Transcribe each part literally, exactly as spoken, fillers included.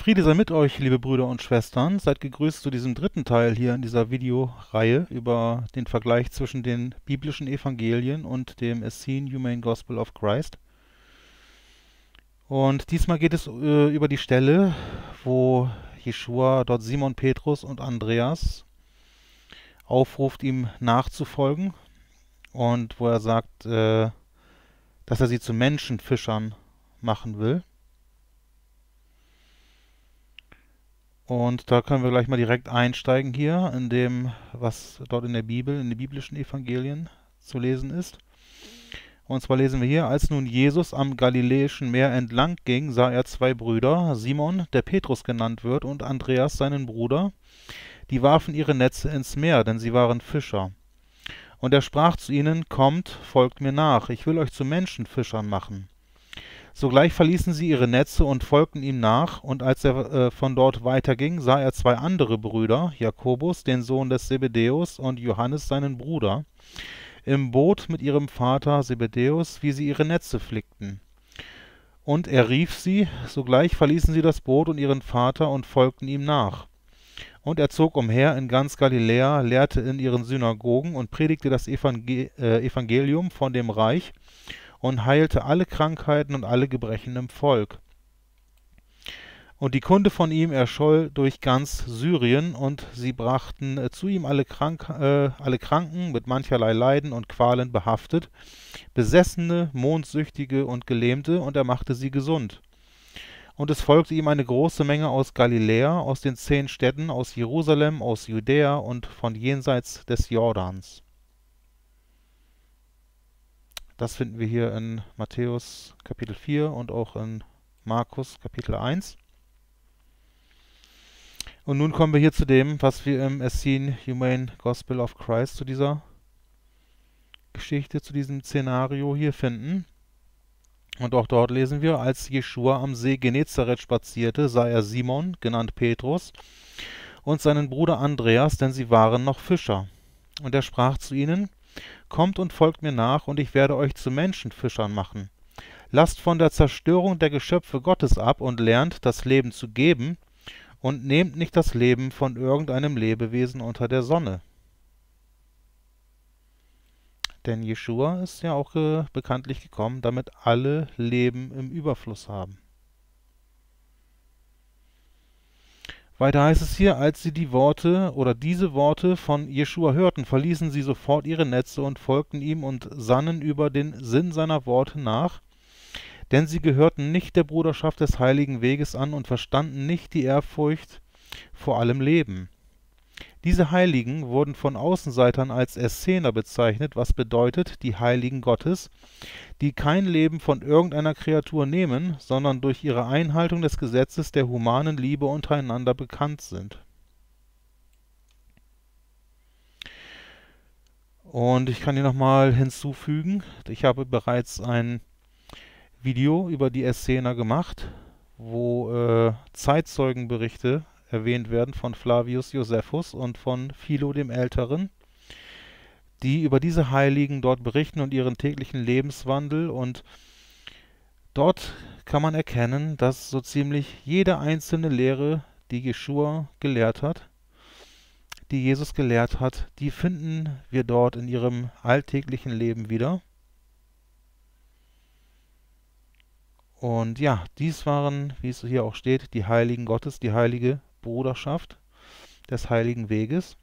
Friede sei mit euch, liebe Brüder und Schwestern. Seid gegrüßt zu diesem dritten Teil hier in dieser Videoreihe über den Vergleich zwischen den biblischen Evangelien und dem Essene Humane Gospel of Christ. Und diesmal geht es äh, über die Stelle, wo Jeschua dort Simon Petrus und Andreas aufruft, ihm nachzufolgen und wo er sagt, äh, dass er sie zu Menschenfischern machen will. Und da können wir gleich mal direkt einsteigen hier in dem, was dort in der Bibel, in den biblischen Evangelien zu lesen ist. Und zwar lesen wir hier: Als nun Jesus am Galiläischen Meer entlang ging, sah er zwei Brüder, Simon, der Petrus genannt wird, und Andreas, seinen Bruder. Die warfen ihre Netze ins Meer, denn sie waren Fischer. Und er sprach zu ihnen: Kommt, folgt mir nach, ich will euch zu Menschenfischern machen. Sogleich verließen sie ihre Netze und folgten ihm nach, und als er äh, von dort weiterging, sah er zwei andere Brüder, Jakobus, den Sohn des Zebedäus, und Johannes, seinen Bruder, im Boot mit ihrem Vater Zebedäus, wie sie ihre Netze flickten. Und er rief sie, sogleich verließen sie das Boot und ihren Vater und folgten ihm nach. Und er zog umher in ganz Galiläa, lehrte in ihren Synagogen und predigte das Evangel äh, Evangelium von dem Reich und heilte alle Krankheiten und alle Gebrechen im Volk. Und die Kunde von ihm erscholl durch ganz Syrien, und sie brachten äh, zu ihm alle, Krank äh, alle Kranken mit mancherlei Leiden und Qualen behaftet, Besessene, Mondsüchtige und Gelähmte, und er machte sie gesund. Und es folgte ihm eine große Menge aus Galiläa, aus den zehn Städten, aus Jerusalem, aus Judäa und von jenseits des Jordans. Das finden wir hier in Matthäus Kapitel vier und auch in Markus Kapitel eins. Und nun kommen wir hier zu dem, was wir im Essene Humane Gospel of Christ, zu dieser Geschichte, zu diesem Szenario hier finden. Und auch dort lesen wir: Als Jeschua am See Genezareth spazierte, sah er Simon, genannt Petrus, und seinen Bruder Andreas, denn sie waren noch Fischer. Und er sprach zu ihnen: Kommt und folgt mir nach, und ich werde euch zu Menschenfischern machen. Lasst von der Zerstörung der Geschöpfe Gottes ab und lernt, das Leben zu geben, und nehmt nicht das Leben von irgendeinem Lebewesen unter der Sonne. Denn Jeschua ist ja auch äh, bekanntlich gekommen, damit alle Leben im Überfluss haben. Weiter heißt es hier: Als sie die Worte oder diese Worte von Jeschua hörten, verließen sie sofort ihre Netze und folgten ihm und sannen über den Sinn seiner Worte nach, denn sie gehörten nicht der Bruderschaft des heiligen Weges an und verstanden nicht die Ehrfurcht vor allem Leben. Diese Heiligen wurden von Außenseitern als Essener bezeichnet, was bedeutet, die Heiligen Gottes, die kein Leben von irgendeiner Kreatur nehmen, sondern durch ihre Einhaltung des Gesetzes der humanen Liebe untereinander bekannt sind. Und ich kann hier nochmal hinzufügen, ich habe bereits ein Video über die Essener gemacht, wo äh, Zeitzeugenberichte erwähnt werden von Flavius Josephus und von Philo dem Älteren, die über diese Heiligen dort berichten und ihren täglichen Lebenswandel. Und dort kann man erkennen, dass so ziemlich jede einzelne Lehre, die Jeschua gelehrt hat, die Jesus gelehrt hat, die finden wir dort in ihrem alltäglichen Leben wieder. Und ja, dies waren, wie es hier auch steht, die Heiligen Gottes, die heilige Bruderschaft des heiligen Weges.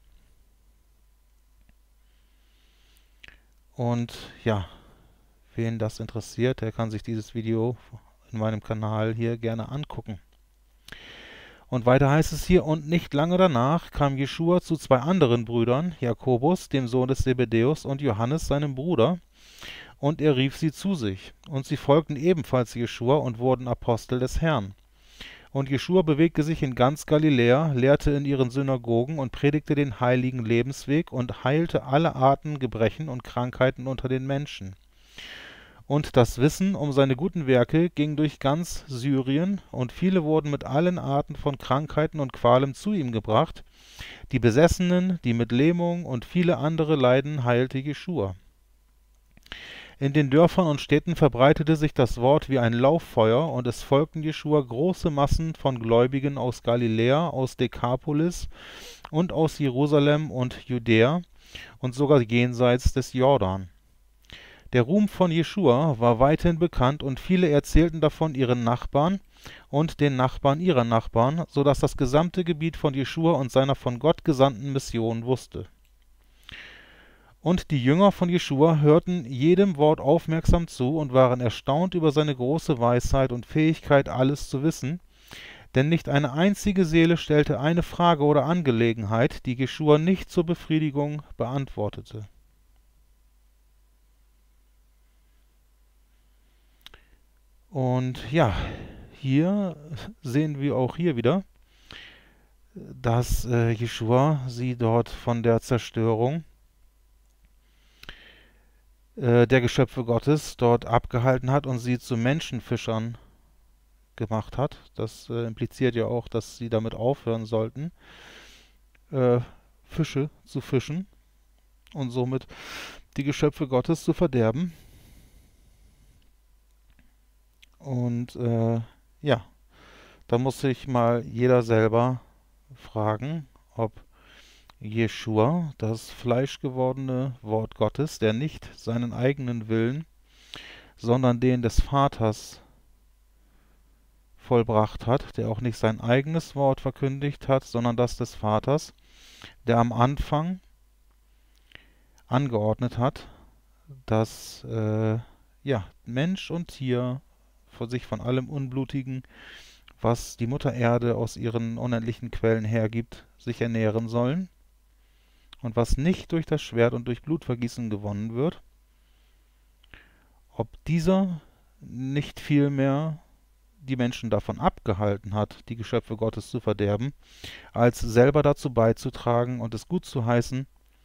Und ja, wen das interessiert, der kann sich dieses Video in meinem Kanal hier gerne angucken. Und weiter heißt es hier: Und nicht lange danach kam Jeschua zu zwei anderen Brüdern, Jakobus, dem Sohn des Zebedäus, und Johannes, seinem Bruder, und er rief sie zu sich. Und sie folgten ebenfalls Jeschua und wurden Apostel des Herrn. Und Jeschua bewegte sich in ganz Galiläa, lehrte in ihren Synagogen und predigte den heiligen Lebensweg und heilte alle Arten Gebrechen und Krankheiten unter den Menschen. Und das Wissen um seine guten Werke ging durch ganz Syrien, und viele wurden mit allen Arten von Krankheiten und Qualen zu ihm gebracht. Die Besessenen, die mit Lähmung und viele andere Leiden heilte Jeschua. In den Dörfern und Städten verbreitete sich das Wort wie ein Lauffeuer, und es folgten Jeschua große Massen von Gläubigen aus Galiläa, aus Dekapolis und aus Jerusalem und Judäa und sogar jenseits des Jordan. Der Ruhm von Jeschua war weithin bekannt, und viele erzählten davon ihren Nachbarn und den Nachbarn ihrer Nachbarn, so dass das gesamte Gebiet von Jeschua und seiner von Gott gesandten Mission wusste. Und die Jünger von Jeschua hörten jedem Wort aufmerksam zu und waren erstaunt über seine große Weisheit und Fähigkeit, alles zu wissen, denn nicht eine einzige Seele stellte eine Frage oder Angelegenheit, die Jeschua nicht zur Befriedigung beantwortete. Und ja, hier sehen wir auch hier wieder, dass äh, Jeschua sie dort von der Zerstörung äh, der Geschöpfe Gottes dort abgehalten hat und sie zu Menschenfischern gemacht hat. Das äh, impliziert ja auch, dass sie damit aufhören sollten, äh, Fische zu fischen und somit die Geschöpfe Gottes zu verderben. Und äh, ja, da muss sich mal jeder selber fragen, ob Jeschua, das fleischgewordene Wort Gottes, der nicht seinen eigenen Willen, sondern den des Vaters vollbracht hat, der auch nicht sein eigenes Wort verkündigt hat, sondern das des Vaters, der am Anfang angeordnet hat, dass äh, ja, Mensch und Tier vor sich von allem Unblutigen, was die Mutter Erde aus ihren unendlichen Quellen hergibt, sich ernähren sollen, und was nicht durch das Schwert und durch Blutvergießen gewonnen wird, ob dieser nicht vielmehr die Menschen davon abgehalten hat, die Geschöpfe Gottes zu verderben, als selber dazu beizutragen und es gut zu heißen.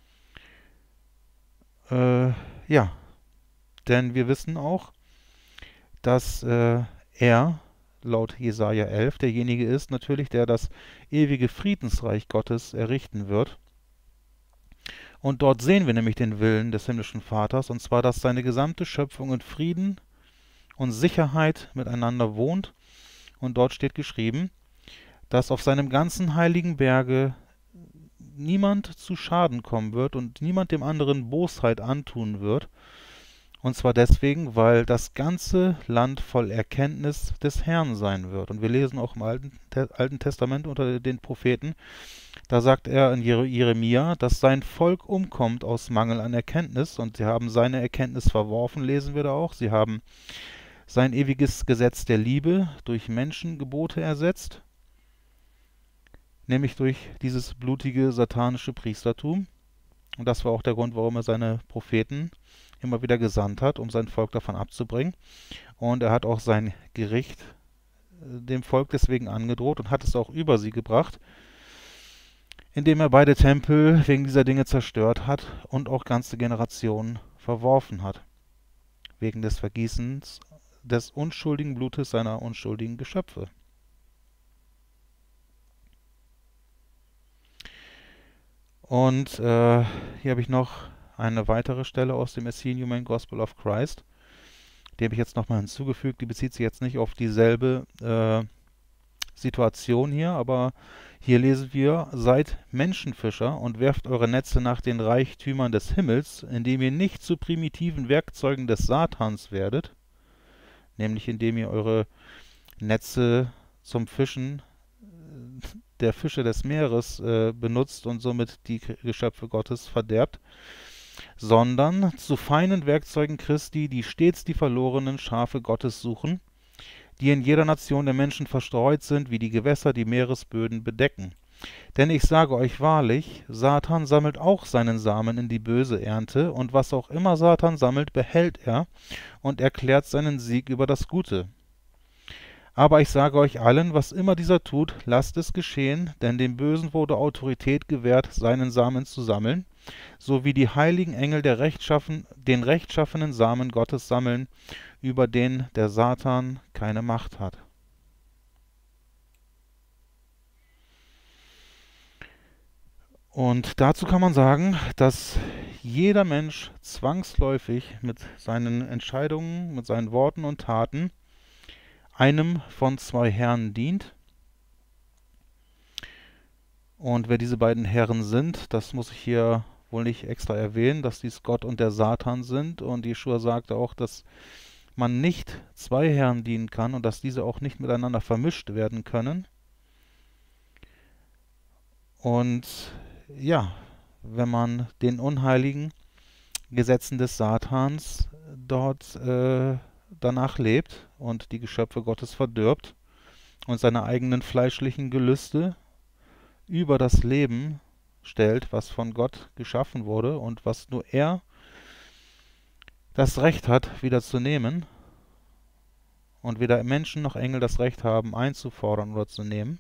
Äh, ja, denn wir wissen auch, dass äh, er, laut Jesaja elf, derjenige ist natürlich, der das ewige Friedensreich Gottes errichten wird. Und dort sehen wir nämlich den Willen des himmlischen Vaters, und zwar, dass seine gesamte Schöpfung in Frieden und Sicherheit miteinander wohnt. Und dort steht geschrieben, dass auf seinem ganzen heiligen Berge niemand zu Schaden kommen wird und niemand dem anderen Bosheit antun wird. Und zwar deswegen, weil das ganze Land voll Erkenntnis des Herrn sein wird. Und wir lesen auch im Alten, Alten Testament unter den Propheten, da sagt er in Jeremia, dass sein Volk umkommt aus Mangel an Erkenntnis, und sie haben seine Erkenntnis verworfen, lesen wir da auch. Sie haben sein ewiges Gesetz der Liebe durch Menschengebote ersetzt, nämlich durch dieses blutige satanische Priestertum. Und das war auch der Grund, warum er seine Propheten immer wieder gesandt hat, um sein Volk davon abzubringen. Und er hat auch sein Gericht dem Volk deswegen angedroht und hat es auch über sie gebracht, indem er beide Tempel wegen dieser Dinge zerstört hat und auch ganze Generationen verworfen hat, wegen des Vergießens des unschuldigen Blutes seiner unschuldigen Geschöpfe. Und äh, hier habe ich noch eine weitere Stelle aus dem Essene Humane Gospel of Christ. Die habe ich jetzt nochmal hinzugefügt. Die bezieht sich jetzt nicht auf dieselbe äh, Situation hier, aber hier lesen wir: Seid Menschenfischer und werft eure Netze nach den Reichtümern des Himmels, indem ihr nicht zu primitiven Werkzeugen des Satans werdet, nämlich indem ihr eure Netze zum Fischen der Fische des Meeres äh, benutzt und somit die Geschöpfe Gottes verderbt, sondern zu feinen Werkzeugen Christi, die stets die verlorenen Schafe Gottes suchen, die in jeder Nation der Menschen verstreut sind, wie die Gewässer die Meeresböden bedecken. Denn ich sage euch wahrlich, Satan sammelt auch seinen Samen in die böse Ernte, und was auch immer Satan sammelt, behält er und erklärt seinen Sieg über das Gute. Aber ich sage euch allen, was immer dieser tut, lasst es geschehen, denn dem Bösen wurde Autorität gewährt, seinen Samen zu sammeln, so wie die heiligen Engel der Rechtschaffen, den rechtschaffenen Samen Gottes sammeln, über den der Satan keine Macht hat. Und dazu kann man sagen, dass jeder Mensch zwangsläufig mit seinen Entscheidungen, mit seinen Worten und Taten einem von zwei Herren dient. Und wer diese beiden Herren sind, das muss ich hier wohl nicht extra erwähnen, dass dies Gott und der Satan sind. Und Jeschua sagte auch, dass man nicht zwei Herren dienen kann und dass diese auch nicht miteinander vermischt werden können. Und ja, wenn man den unheiligen Gesetzen des Satans dort äh, danach lebt und die Geschöpfe Gottes verdirbt und seine eigenen fleischlichen Gelüste über das Leben stellt, was von Gott geschaffen wurde und was nur er das Recht hat, wieder zu nehmen, und weder Menschen noch Engel das Recht haben, einzufordern oder zu nehmen.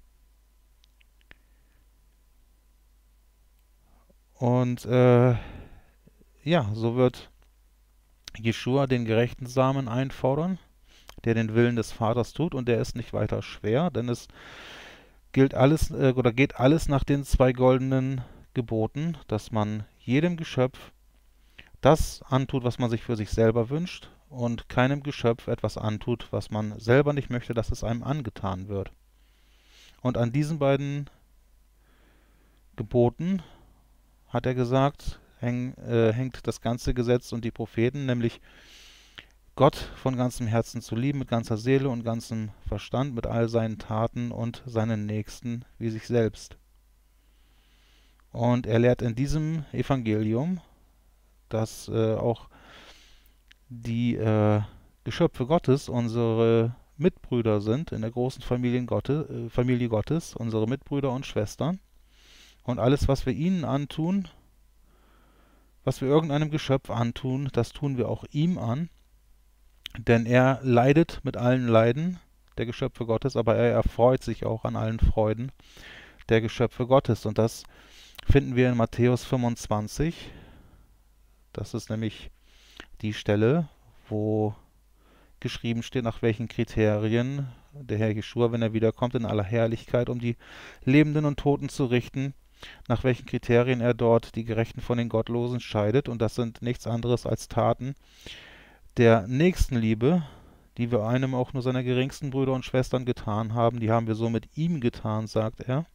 Und äh, ja, so wird Jeschua den gerechten Samen einfordern, der den Willen des Vaters tut, und der ist nicht weiter schwer, denn es gilt alles äh, oder geht alles nach den zwei goldenen Geboten, dass man jedem Geschöpf das antut, was man sich für sich selber wünscht, und keinem Geschöpf etwas antut, was man selber nicht möchte, dass es einem angetan wird. Und an diesen beiden Geboten, hat er gesagt, häng, äh, hängt das ganze Gesetz und die Propheten, nämlich Gott von ganzem Herzen zu lieben, mit ganzer Seele und ganzem Verstand, mit all seinen Taten und seinen Nächsten wie sich selbst. Und er lehrt in diesem Evangelium, dass äh, auch die äh, Geschöpfe Gottes unsere Mitbrüder sind in der großen Familie Gottes, äh, Familie Gottes, unsere Mitbrüder und Schwestern. Und alles, was wir ihnen antun, was wir irgendeinem Geschöpf antun, das tun wir auch ihm an. Denn er leidet mit allen Leiden der Geschöpfe Gottes, aber er erfreut sich auch an allen Freuden der Geschöpfe Gottes. Und das finden wir in Matthäus fünfundzwanzig. Das ist nämlich die Stelle, wo geschrieben steht, nach welchen Kriterien der Herr Jeschua, wenn er wiederkommt in aller Herrlichkeit, um die Lebenden und Toten zu richten, nach welchen Kriterien er dort die Gerechten von den Gottlosen scheidet. Und das sind nichts anderes als Taten der Nächstenliebe, die wir einem auch nur seiner geringsten Brüder und Schwestern getan haben. Die haben wir so mit ihm getan, sagt er.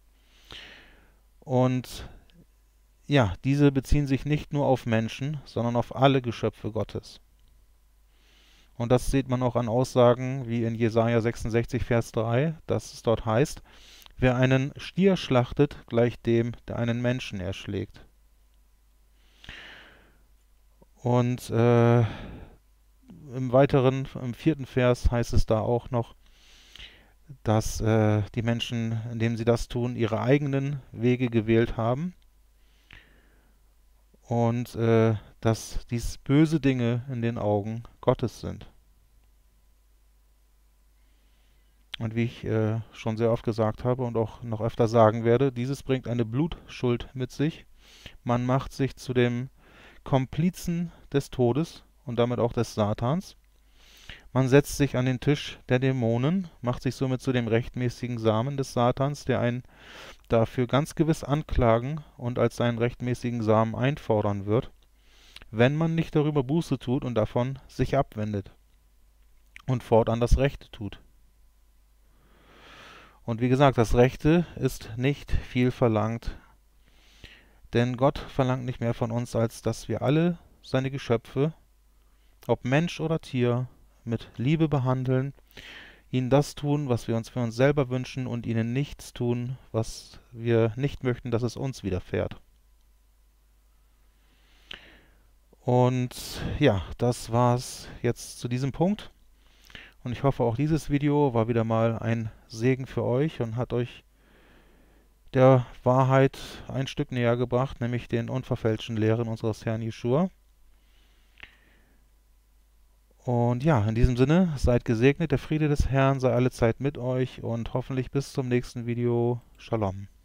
Und ja, diese beziehen sich nicht nur auf Menschen, sondern auf alle Geschöpfe Gottes. Und das sieht man auch an Aussagen wie in Jesaja sechsundsechzig, Vers drei, dass es dort heißt, wer einen Stier schlachtet, gleicht dem, der einen Menschen erschlägt. Und äh, im weiteren, im vierten Vers heißt es da auch noch, dass äh, die Menschen, indem sie das tun, ihre eigenen Wege gewählt haben. Und äh, dass dies böse Dinge in den Augen Gottes sind. Und wie ich äh, schon sehr oft gesagt habe und auch noch öfter sagen werde, dieses bringt eine Blutschuld mit sich. Man macht sich zu dem Komplizen des Todes und damit auch des Satans. Man setzt sich an den Tisch der Dämonen, macht sich somit zu dem rechtmäßigen Samen des Satans, der einen dafür ganz gewiss anklagen und als seinen rechtmäßigen Samen einfordern wird, wenn man nicht darüber Buße tut und davon sich abwendet und fortan das Rechte tut. Und wie gesagt, das Rechte ist nicht viel verlangt, denn Gott verlangt nicht mehr von uns, als dass wir alle seine Geschöpfe, ob Mensch oder Tier, mit Liebe behandeln, ihnen das tun, was wir uns für uns selber wünschen, und ihnen nichts tun, was wir nicht möchten, dass es uns widerfährt. Und ja, das war's jetzt zu diesem Punkt. Und ich hoffe, auch dieses Video war wieder mal ein Segen für euch und hat euch der Wahrheit ein Stück näher gebracht, nämlich den unverfälschten Lehren unseres Herrn Jeschua. Und ja, in diesem Sinne, seid gesegnet, der Friede des Herrn sei allezeit mit euch und hoffentlich bis zum nächsten Video. Shalom.